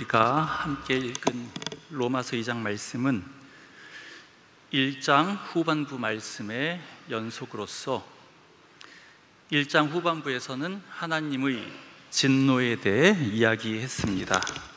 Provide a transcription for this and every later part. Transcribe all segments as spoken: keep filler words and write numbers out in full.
우리가 함께 읽은 로마서 이 장 말씀은 일 장 후반부 말씀의 연속으로서 일 장 후반부에서는 하나님의 진노에 대해 이야기했습니다.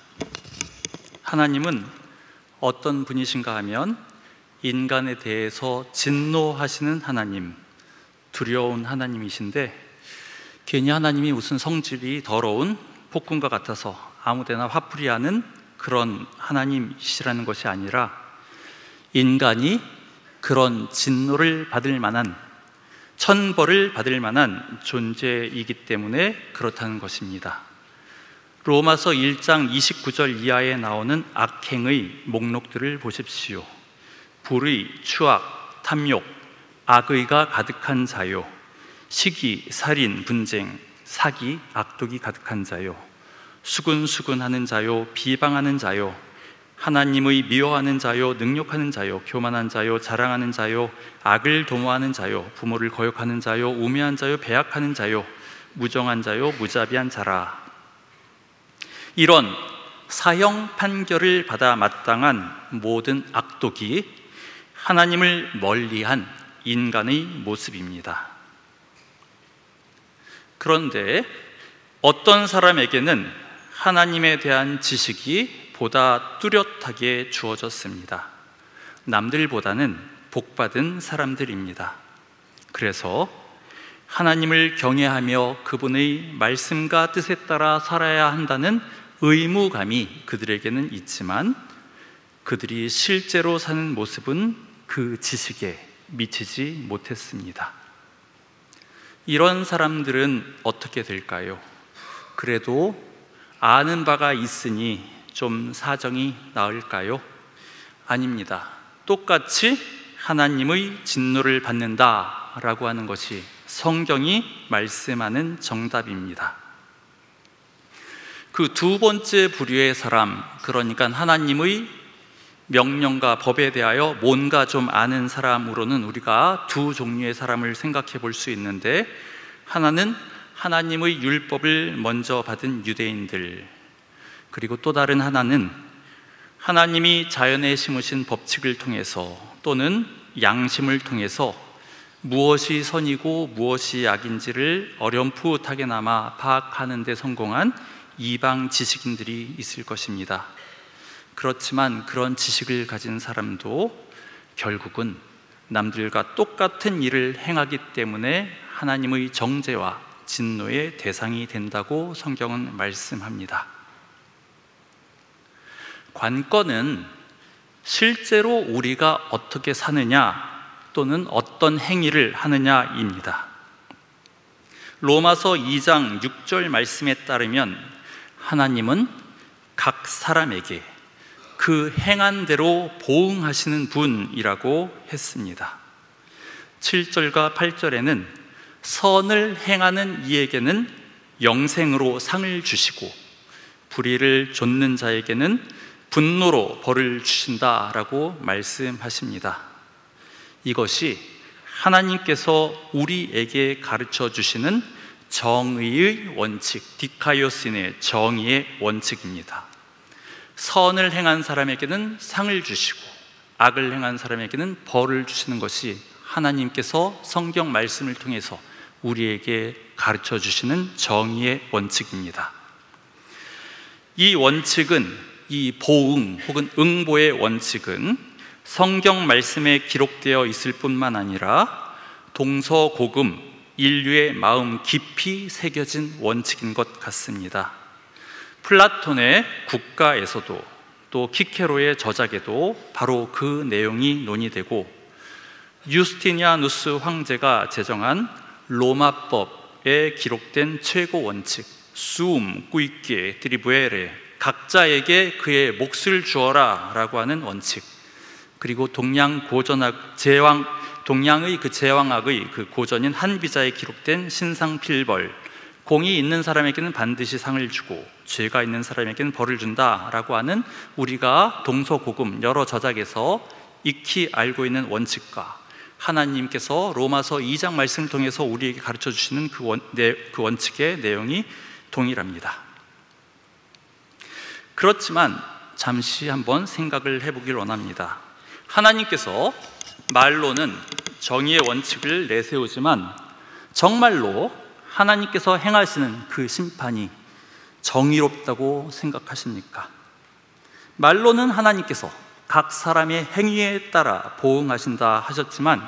하나님은 어떤 분이신가 하면 인간에 대해서 진노하시는 하나님, 두려운 하나님이신데, 괜히 하나님이 무슨 성질이 더러운 폭군과 같아서 아무데나 화풀이하는 그런 하나님이시라는 것이 아니라 인간이 그런 진노를 받을 만한, 천벌을 받을 만한 존재이기 때문에 그렇다는 것입니다. 로마서 일 장 이십구 절 이하에 나오는 악행의 목록들을 보십시오. 불의, 추악, 탐욕, 악의가 가득한 자요, 시기, 살인, 분쟁, 사기, 악독이 가득한 자요, 수군수군하는 자요, 비방하는 자요, 하나님의 미워하는 자요, 능욕하는 자요, 교만한 자요, 자랑하는 자요, 악을 도모하는 자요, 부모를 거역하는 자요, 우매한 자요, 배약하는 자요, 무정한 자요, 무자비한 자라. 이런 사형 판결을 받아 마땅한 모든 악독이 하나님을 멀리한 인간의 모습입니다. 그런데 어떤 사람에게는 하나님에 대한 지식이 보다 뚜렷하게 주어졌습니다. 남들보다는 복받은 사람들입니다. 그래서 하나님을 경외하며 그분의 말씀과 뜻에 따라 살아야 한다는 의무감이 그들에게는 있지만, 그들이 실제로 사는 모습은 그 지식에 미치지 못했습니다. 이런 사람들은 어떻게 될까요? 그래도 아는 바가 있으니 좀 사정이 나을까요? 아닙니다. 똑같이 하나님의 진노를 받는다라고 하는 것이 성경이 말씀하는 정답입니다. 그 두 번째 부류의 사람, 그러니까 하나님의 명령과 법에 대하여 뭔가 좀 아는 사람으로는 우리가 두 종류의 사람을 생각해 볼 수 있는데, 하나는 하나님의 율법을 먼저 받은 유대인들, 그리고 또 다른 하나는 하나님이 자연에 심으신 법칙을 통해서 또는 양심을 통해서 무엇이 선이고 무엇이 악인지를 어렴풋하게나마 파악하는 데 성공한 이방 지식인들이 있을 것입니다. 그렇지만 그런 지식을 가진 사람도 결국은 남들과 똑같은 일을 행하기 때문에 하나님의 정죄와 진노의 대상이 된다고 성경은 말씀합니다. 관건은 실제로 우리가 어떻게 사느냐 또는 어떤 행위를 하느냐입니다. 로마서 이 장 육 절 말씀에 따르면 하나님은 각 사람에게 그 행한 대로 보응하시는 분이라고 했습니다. 칠 절과 팔 절에는 선을 행하는 이에게는 영생으로 상을 주시고 불의를 좇는 자에게는 분노로 벌을 주신다라고 말씀하십니다. 이것이 하나님께서 우리에게 가르쳐 주시는 정의의 원칙, 디카이오신의 정의의 원칙입니다. 선을 행한 사람에게는 상을 주시고 악을 행한 사람에게는 벌을 주시는 것이 하나님께서 성경 말씀을 통해서 우리에게 가르쳐 주시는 정의의 원칙입니다. 이 원칙은, 이 보응 혹은 응보의 원칙은 성경 말씀에 기록되어 있을 뿐만 아니라 동서고금 인류의 마음 깊이 새겨진 원칙인 것 같습니다. 플라톤의 국가에서도 또 키케로의 저작에도 바로 그 내용이 논의되고, 유스티니아누스 황제가 제정한 로마법에 기록된 최고 원칙, 수움 꾸이께 트리부에레, 각자에게 그의 몫을 주어라 라고 하는 원칙, 그리고 동양 고전학 제왕 동양의 그 제왕학의 그 고전인 한비자에 기록된 신상필벌, 공이 있는 사람에게는 반드시 상을 주고 죄가 있는 사람에게는 벌을 준다라고 하는 우리가 동서고금 여러 저작에서 익히 알고 있는 원칙과 하나님께서 로마서 이 장 말씀을 통해서 우리에게 가르쳐 주시는 그, 원, 네, 그 원칙의 내용이 동일합니다. 그렇지만 잠시 한번 생각을 해보길 원합니다. 하나님께서 말로는 정의의 원칙을 내세우지만 정말로 하나님께서 행하시는 그 심판이 정의롭다고 생각하십니까? 말로는 하나님께서 각 사람의 행위에 따라 보응하신다 하셨지만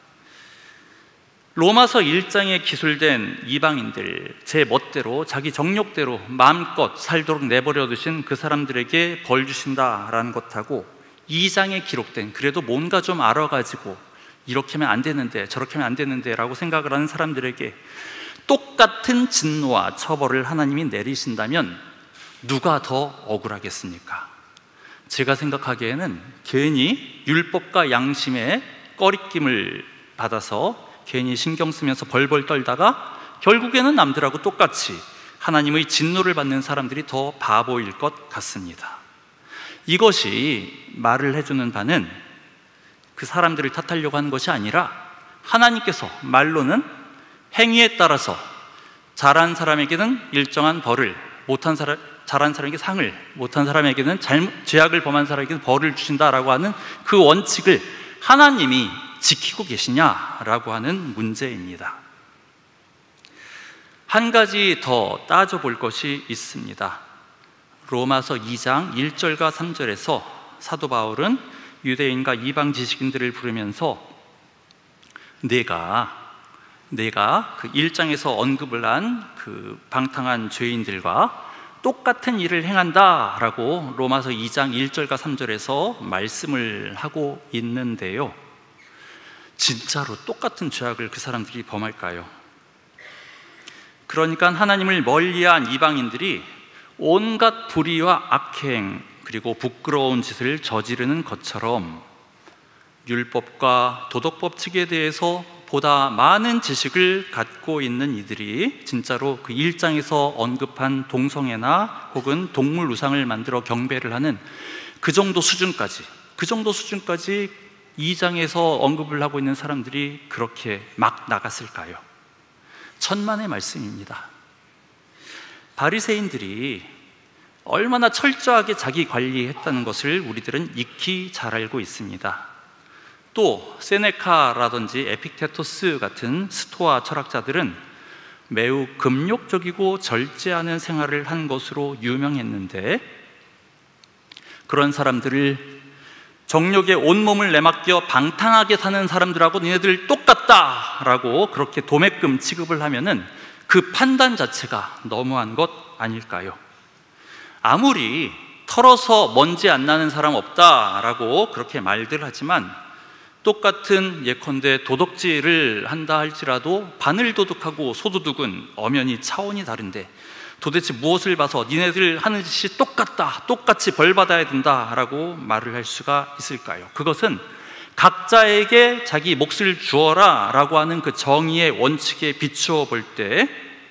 로마서 일 장에 기술된 이방인들, 제 멋대로 자기 정욕대로 마음껏 살도록 내버려 두신 그 사람들에게 벌 주신다라는 것하고 이 장에 기록된 그래도 뭔가 좀 알아가지고 이렇게 하면 안 되는데 저렇게 하면 안 되는데 라고 생각을 하는 사람들에게 똑같은 진노와 처벌을 하나님이 내리신다면 누가 더 억울하겠습니까? 제가 생각하기에는 괜히 율법과 양심의 꺼리낌을 받아서 괜히 신경 쓰면서 벌벌 떨다가 결국에는 남들하고 똑같이 하나님의 진노를 받는 사람들이 더 바보일 것 같습니다. 이것이 말을 해주는 바는 그 사람들을 탓하려고 하는 것이 아니라 하나님께서 말로는 행위에 따라서 잘한 사람에게는 일정한 벌을, 못한 사람, 잘한 사람에게 상을, 못한 사람에게는 잘못, 죄악을 범한 사람에게는 벌을 주신다라고 하는 그 원칙을 하나님이 지키고 계시냐라고 하는 문제입니다. 한 가지 더 따져볼 것이 있습니다. 로마서 이 장 일 절과 삼 절에서 사도 바울은 유대인과 이방 지식인들을 부르면서 내가 내가 그 일 장에서 언급을 한 그 방탕한 죄인들과 똑같은 일을 행한다라고 로마서 이 장 일 절과 삼 절에서 말씀을 하고 있는데요, 진짜로 똑같은 죄악을 그 사람들이 범할까요? 그러니까 하나님을 멀리한 이방인들이 온갖 불의와 악행 그리고 부끄러운 짓을 저지르는 것처럼 율법과 도덕법칙에 대해서 보다 많은 지식을 갖고 있는 이들이 진짜로 그 일 장에서 언급한 동성애나 혹은 동물 우상을 만들어 경배를 하는 그 정도 수준까지 그 정도 수준까지 이 장에서 언급을 하고 있는 사람들이 그렇게 막 나갔을까요? 천만의 말씀입니다. 바리새인들이 얼마나 철저하게 자기 관리했다는 것을 우리들은 익히 잘 알고 있습니다. 또 세네카라든지 에픽테토스 같은 스토아 철학자들은 매우 금욕적이고 절제하는 생활을 한 것으로 유명했는데 그런 사람들을 정욕에 온몸을 내맡겨 방탕하게 사는 사람들하고 니네들 똑같다라고 그렇게 도매금 취급을 하면은 그 판단 자체가 너무한 것 아닐까요? 아무리 털어서 먼지 안 나는 사람 없다라고 그렇게 말들 하지만 똑같은 예컨대 도덕질을 한다 할지라도 바늘 도둑하고 소도둑은 엄연히 차원이 다른데 도대체 무엇을 봐서 니네들 하는 짓이 똑같다, 똑같이 벌받아야 된다라고 말을 할 수가 있을까요? 그것은 각자에게 자기 몫을 주어라 라고 하는 그 정의의 원칙에 비추어 볼 때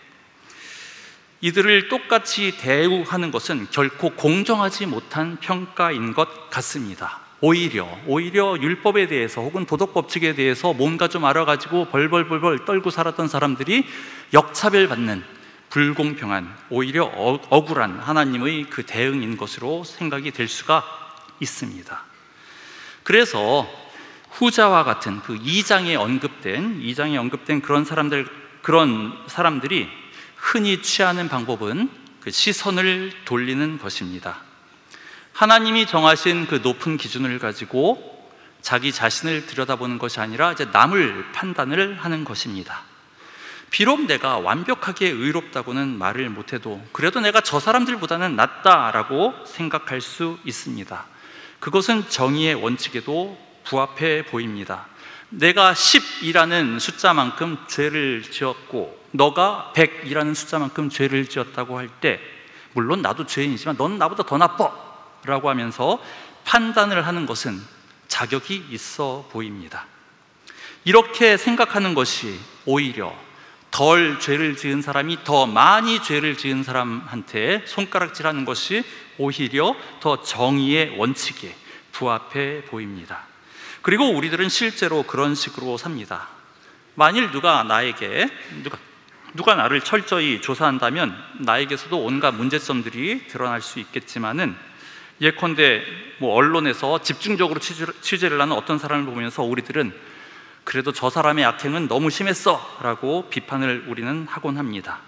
이들을 똑같이 대우하는 것은 결코 공정하지 못한 평가인 것 같습니다. 오히려 오히려 율법에 대해서 혹은 도덕법칙에 대해서 뭔가 좀 알아가지고 벌벌벌벌 떨고 살았던 사람들이 역차별받는 불공평한, 오히려 억울한 하나님의 그 대응인 것으로 생각이 될 수가 있습니다. 그래서 후자와 같은 그 이 장에 언급된 이 장에 언급된 그런 사람들 그런 사람들이 흔히 취하는 방법은 그 시선을 돌리는 것입니다. 하나님이 정하신 그 높은 기준을 가지고 자기 자신을 들여다보는 것이 아니라 이제 남을 판단을 하는 것입니다. 비록 내가 완벽하게 의롭다고는 말을 못해도 그래도 내가 저 사람들보다는 낫다라고 생각할 수 있습니다. 그것은 정의의 원칙에도 부합해 보입니다. 내가 십이라는 숫자만큼 죄를 지었고 너가 백이라는 숫자만큼 죄를 지었다고 할 때 물론 나도 죄인이지만 넌 나보다 더 나빠 라고 하면서 판단을 하는 것은 자격이 있어 보입니다. 이렇게 생각하는 것이 오히려 덜 죄를 지은 사람이 더 많이 죄를 지은 사람한테 손가락질하는 것이 오히려 더 정의의 원칙에 부합해 보입니다. 그리고 우리들은 실제로 그런 식으로 삽니다. 만일 누가 나에게 누가, 누가 나를 철저히 조사한다면 나에게서도 온갖 문제점들이 드러날 수 있겠지만은, 예컨대 뭐 언론에서 집중적으로 취재를 하는 어떤 사람을 보면서 우리들은 그래도 저 사람의 악행은 너무 심했어 라고 비판을 우리는 하곤 합니다.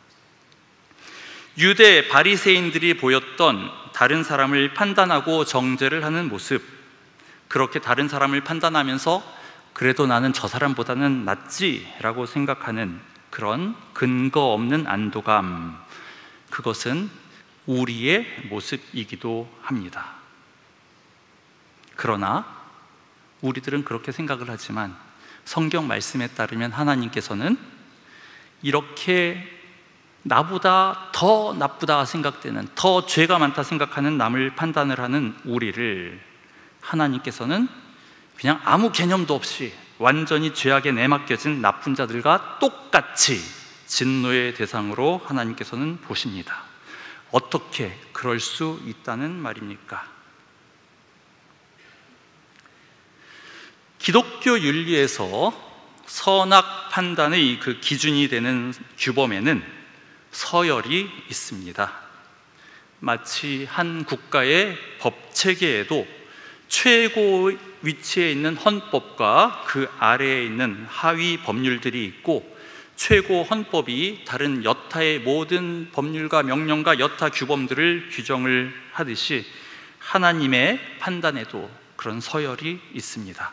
유대 바리새인들이 보였던 다른 사람을 판단하고 정죄를 하는 모습, 그렇게 다른 사람을 판단하면서 그래도 나는 저 사람보다는 낫지 라고 생각하는 그런 근거 없는 안도감, 그것은 우리의 모습이기도 합니다. 그러나 우리들은 그렇게 생각을 하지만 성경 말씀에 따르면 하나님께서는 이렇게 나보다 더 나쁘다 생각되는, 더 죄가 많다 생각하는 남을 판단을 하는 우리를 하나님께서는 그냥 아무 개념도 없이 완전히 죄악에 내맡겨진 나쁜 자들과 똑같이 진노의 대상으로 하나님께서는 보십니다. 어떻게 그럴 수 있다는 말입니까? 기독교 윤리에서 선악 판단의 그 기준이 되는 규범에는 서열이 있습니다. 마치 한 국가의 법 체계에도 최고 위치에 있는 헌법과 그 아래에 있는 하위 법률들이 있고, 최고 헌법이 다른 여타의 모든 법률과 명령과 여타 규범들을 규정을 하듯이 하나님의 판단에도 그런 서열이 있습니다.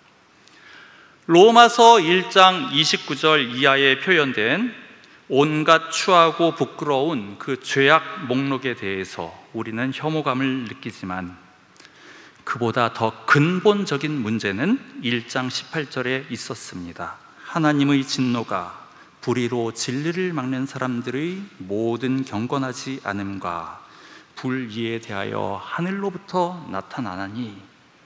로마서 일 장 이십구 절 이하에 표현된 온갖 추하고 부끄러운 그 죄악 목록에 대해서 우리는 혐오감을 느끼지만, 그보다 더 근본적인 문제는 일 장 십팔 절에 있었습니다. 하나님의 진노가 불의로 진리를 막는 사람들의 모든 경건하지 않음과 불의에 대하여 하늘로부터 나타나나니,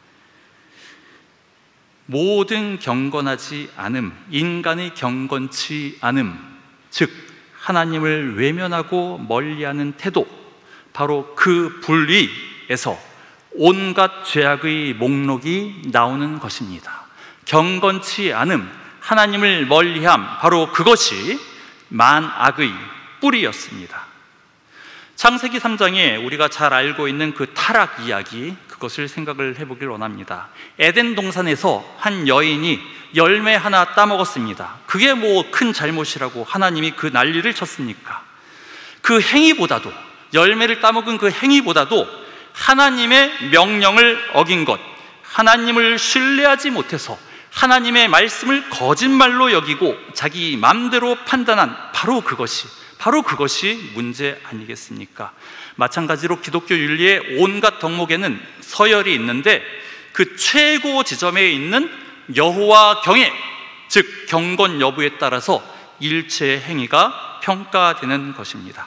모든 경건하지 않음, 인간의 경건치 않음, 즉 하나님을 외면하고 멀리하는 태도, 바로 그 불의에서 온갖 죄악의 목록이 나오는 것입니다. 경건치 않음, 하나님을 멀리함, 바로 그것이 만악의 뿌리였습니다. 창세기 삼 장에 우리가 잘 알고 있는 그 타락 이야기, 그것을 생각을 해보길 원합니다. 에덴 동산에서 한 여인이 열매 하나 따먹었습니다. 그게 뭐 큰 잘못이라고 하나님이 그 난리를 쳤습니까? 그 행위보다도, 열매를 따먹은 그 행위보다도 하나님의 명령을 어긴 것, 하나님을 신뢰하지 못해서 하나님의 말씀을 거짓말로 여기고 자기 마음대로 판단한 바로 그것이 바로 그것이 문제 아니겠습니까? 마찬가지로 기독교 윤리의 온갖 덕목에는 서열이 있는데, 그 최고 지점에 있는 여호와 경외, 즉 경건 여부에 따라서 일체의 행위가 평가되는 것입니다.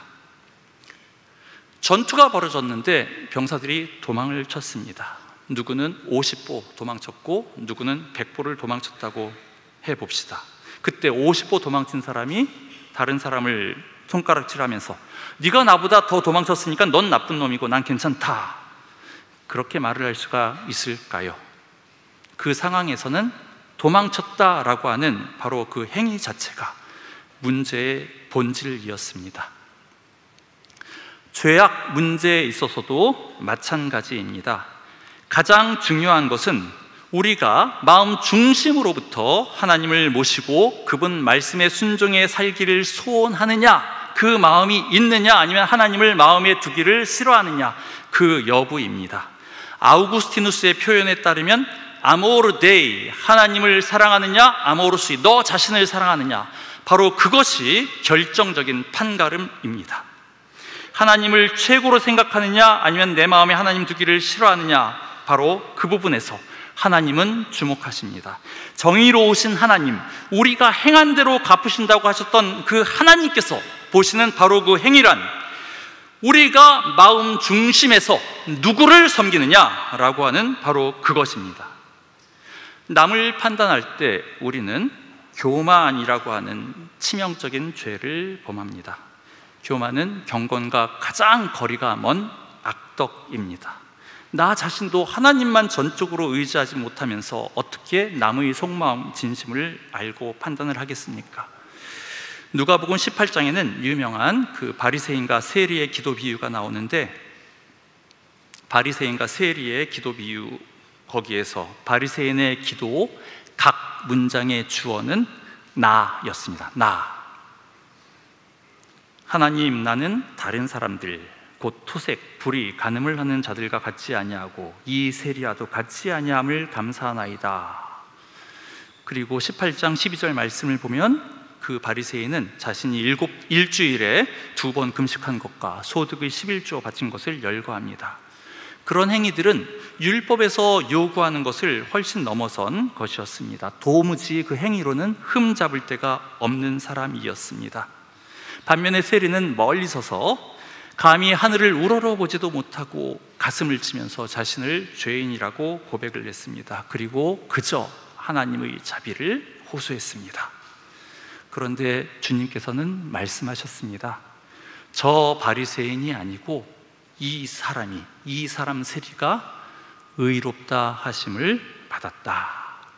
전투가 벌어졌는데 병사들이 도망을 쳤습니다. 누구는 오십 보 도망쳤고 누구는 백 보를 도망쳤다고 해봅시다. 그때 오십 보 도망친 사람이 다른 사람을 손가락질하면서 네가 나보다 더 도망쳤으니까 넌 나쁜 놈이고 난 괜찮다, 그렇게 말을 할 수가 있을까요? 그 상황에서는 도망쳤다라고 하는 바로 그 행위 자체가 문제의 본질이었습니다. 죄악 문제에 있어서도 마찬가지입니다. 가장 중요한 것은 우리가 마음 중심으로부터 하나님을 모시고 그분 말씀에 순종해 살기를 소원하느냐, 그 마음이 있느냐, 아니면 하나님을 마음에 두기를 싫어하느냐, 그 여부입니다. 아우구스티누스의 표현에 따르면 아모르 데이, 하나님을 사랑하느냐, 아모르 수이, 너 자신을 사랑하느냐, 바로 그것이 결정적인 판가름입니다. 하나님을 최고로 생각하느냐, 아니면 내 마음에 하나님 두기를 싫어하느냐, 바로 그 부분에서 하나님은 주목하십니다. 정의로우신 하나님, 우리가 행한 대로 갚으신다고 하셨던 그 하나님께서 보시는 바로 그 행위란 우리가 마음 중심에서 누구를 섬기느냐라고 하는 바로 그것입니다. 남을 판단할 때 우리는 교만이라고 하는 치명적인 죄를 범합니다. 교만은 경건과 가장 거리가 먼 악덕입니다. 나 자신도 하나님만 전적으로 의지하지 못하면서 어떻게 남의 속마음 진심을 알고 판단을 하겠습니까? 누가복음 십팔 장에는 유명한 그 바리새인과 세리의 기도 비유가 나오는데, 바리새인과 세리의 기도 비유, 거기에서 바리새인의 기도 각 문장의 주어는 나였습니다. 나. 하나님, 나는 다른 사람들 곧 토색, 불의, 간음을 하는 자들과 같지 아니하고 이 세리와도 같지 아니함을 감사하나이다. 그리고 십팔 장 십이 절 말씀을 보면 그 바리새인은 자신이 일곱 일주일에 두 번 금식한 것과 소득의 십일조 바친 것을 열거합니다. 그런 행위들은 율법에서 요구하는 것을 훨씬 넘어선 것이었습니다. 도무지 그 행위로는 흠잡을 데가 없는 사람이었습니다. 반면에 세리는 멀리 서서 감히 하늘을 우러러보지도 못하고 가슴을 치면서 자신을 죄인이라고 고백을 했습니다. 그리고 그저 하나님의 자비를 호소했습니다. 그런데 주님께서는 말씀하셨습니다. 저 바리새인이 아니고 이 사람이, 이 사람 세리가 의롭다 하심을 받았다.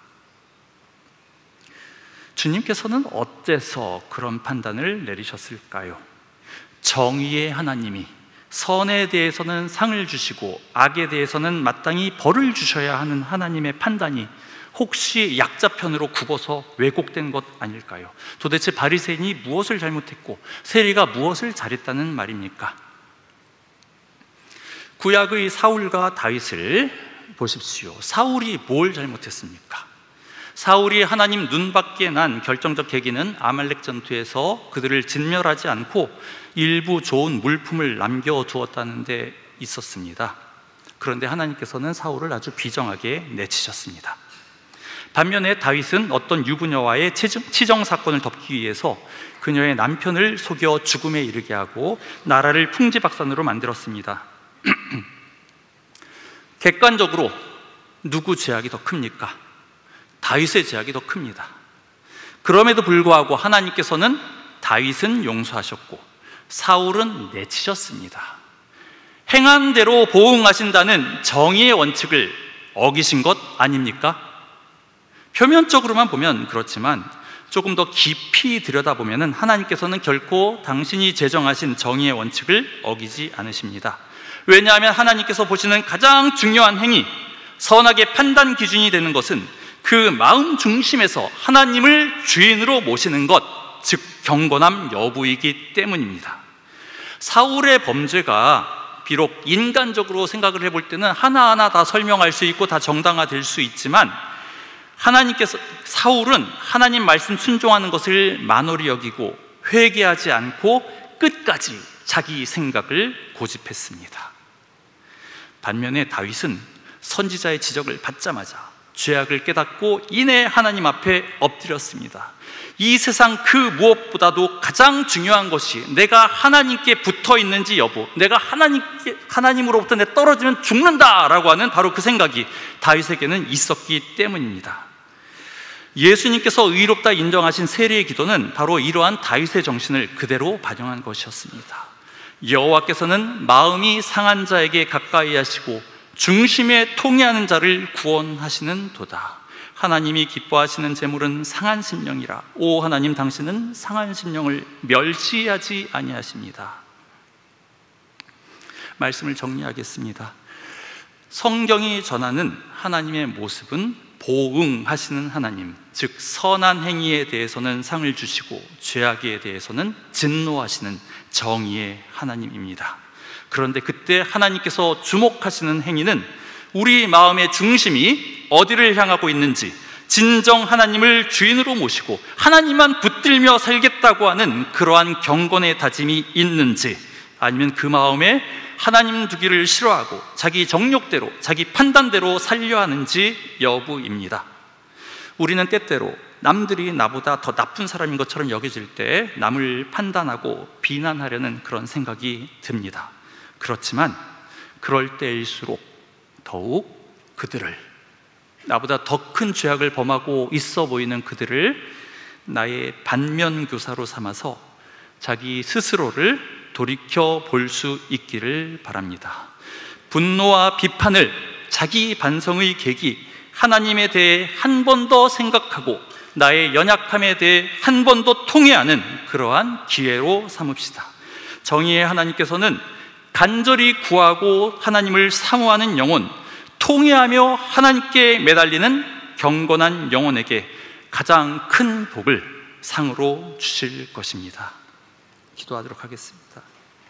주님께서는 어째서 그런 판단을 내리셨을까요? 정의의 하나님이 선에 대해서는 상을 주시고 악에 대해서는 마땅히 벌을 주셔야 하는 하나님의 판단이 혹시 약자편으로 굽어서 왜곡된 것 아닐까요? 도대체 바리새인이 무엇을 잘못했고 세리가 무엇을 잘했다는 말입니까? 구약의 사울과 다윗을 보십시오. 사울이 뭘 잘못했습니까? 사울이 하나님 눈밖에 난 결정적 계기는 아말렉 전투에서 그들을 진멸하지 않고 일부 좋은 물품을 남겨두었다는 데 있었습니다. 그런데 하나님께서는 사울을 아주 비정하게 내치셨습니다. 반면에 다윗은 어떤 유부녀와의 치정 사건을 덮기 위해서 그녀의 남편을 속여 죽음에 이르게 하고 나라를 풍지박산으로 만들었습니다. 객관적으로 누구 죄악이 더 큽니까? 다윗의 죄악이 더 큽니다. 그럼에도 불구하고 하나님께서는 다윗은 용서하셨고 사울은 내치셨습니다. 행한 대로 보응하신다는 정의의 원칙을 어기신 것 아닙니까? 표면적으로만 보면 그렇지만 조금 더 깊이 들여다보면 하나님께서는 결코 당신이 제정하신 정의의 원칙을 어기지 않으십니다. 왜냐하면 하나님께서 보시는 가장 중요한 행위, 선악의 판단 기준이 되는 것은 그 마음 중심에서 하나님을 주인으로 모시는 것, 즉 경건함 여부이기 때문입니다. 사울의 범죄가 비록 인간적으로 생각을 해볼 때는 하나하나 다 설명할 수 있고 다 정당화될 수 있지만 하나님께서, 사울은 하나님 말씀 순종하는 것을 만홀히 여기고 회개하지 않고 끝까지 자기 생각을 고집했습니다. 반면에 다윗은 선지자의 지적을 받자마자 죄악을 깨닫고 이내 하나님 앞에 엎드렸습니다. 이 세상 그 무엇보다도 가장 중요한 것이 내가 하나님께 붙어 있는지 여부, 내가 하나님께, 하나님으로부터 내 떨어지면 죽는다라고 하는 바로 그 생각이 다윗에게는 있었기 때문입니다. 예수님께서 의롭다 인정하신 세리의 기도는 바로 이러한 다윗의 정신을 그대로 반영한 것이었습니다. 여호와께서는 마음이 상한 자에게 가까이 하시고 중심에 통회하는 자를 구원하시는 도다. 하나님이 기뻐하시는 재물은 상한 심령이라. 오 하나님, 당신은 상한 심령을 멸시하지 아니하십니다. 말씀을 정리하겠습니다. 성경이 전하는 하나님의 모습은 보응하시는 하나님, 즉 선한 행위에 대해서는 상을 주시고 죄악에 대해서는 진노하시는 정의의 하나님입니다. 그런데 그때 하나님께서 주목하시는 행위는 우리 마음의 중심이 어디를 향하고 있는지, 진정 하나님을 주인으로 모시고 하나님만 붙들며 살겠다고 하는 그러한 경건의 다짐이 있는지, 아니면 그 마음에 하나님 두기를 싫어하고 자기 정욕대로, 자기 판단대로 살려 하는지 여부입니다. 우리는 때때로 남들이 나보다 더 나쁜 사람인 것처럼 여겨질 때 남을 판단하고 비난하려는 그런 생각이 듭니다. 그렇지만 그럴 때일수록 더욱 그들을, 나보다 더 큰 죄악을 범하고 있어 보이는 그들을 나의 반면교사로 삼아서 자기 스스로를 돌이켜 볼 수 있기를 바랍니다. 분노와 비판을 자기 반성의 계기, 하나님에 대해 한 번 더 생각하고 나의 연약함에 대해 한 번 더 통회하는 그러한 기회로 삼읍시다. 정의의 하나님께서는 간절히 구하고 하나님을 사모하는 영혼, 통회하며 하나님께 매달리는 경건한 영혼에게 가장 큰 복을 상으로 주실 것입니다. 기도하도록 하겠습니다.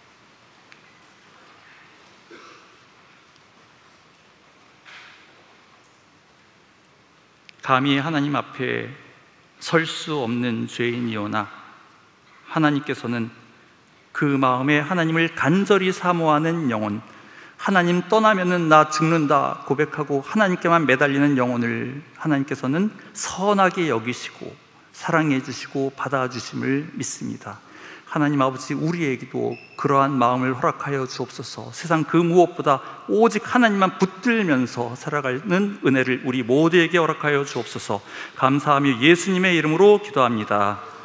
감히 하나님 앞에 설 수 없는 죄인이오나 하나님께서는 그 마음에 하나님을 간절히 사모하는 영혼, 하나님 떠나면은 나 죽는다 고백하고 하나님께만 매달리는 영혼을 하나님께서는 선하게 여기시고 사랑해 주시고 받아주심을 믿습니다. 하나님 아버지, 우리에게도 그러한 마음을 허락하여 주옵소서. 세상 그 무엇보다 오직 하나님만 붙들면서 살아가는 은혜를 우리 모두에게 허락하여 주옵소서. 감사하며 예수님의 이름으로 기도합니다.